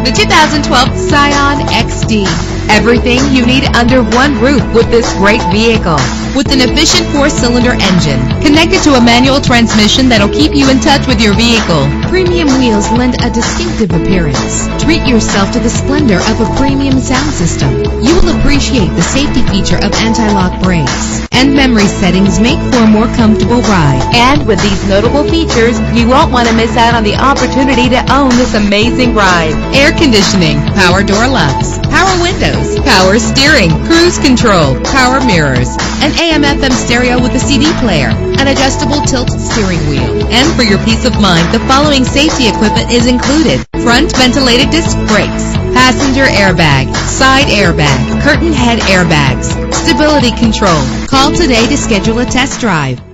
the 2012 Scion XD. Everything you need under one roof with this great vehicle. With an efficient 4-cylinder engine connected to a manual transmission that'll keep you in touch with your vehicle. Premium wheels lend a distinctive appearance. Treat yourself to the splendor of a premium sound system. You will appreciate the safety feature of anti-lock brakes. And memory settings make for a more comfortable ride. And with these notable features, you won't want to miss out on the opportunity to own this amazing ride. Air conditioning, power door locks, power windows, power steering, cruise control, power mirrors, an AM/FM stereo with a CD player, an adjustable tilt steering wheel. And for your peace of mind, the following safety equipment is included: front ventilated disc brakes, passenger airbag, side airbag, curtain head airbags, stability control. Call today to schedule a test drive.